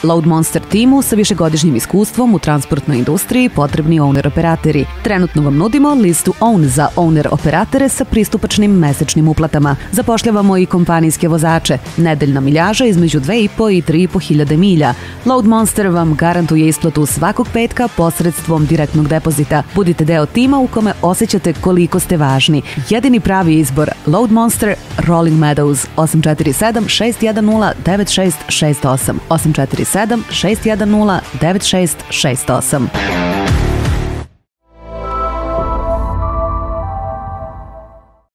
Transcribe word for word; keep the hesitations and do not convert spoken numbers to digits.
Load Monster timu sa višegodišnjim iskustvom u transportnoj industriji potrebni owner operateri. Trenutno vam nudimo listu Own za owner operatore sa pristupačnim mesečnim uplatama. Zapošljavamo i kompanijske vozače. Nedeljna miljaža između dve i po i tri i po hiljade milja. Load Monster vam garantuje isplatu svakog petka posredstvom direktnog depozita. Budite deo tima u kome osjećate koliko ste važni. Jedini pravi izbor Load Monster, Rolling Meadows, osam četiri sedam šest jedan nula devet šest šest osam, osam četiri sedam šest jedan nula devet šest šest osam.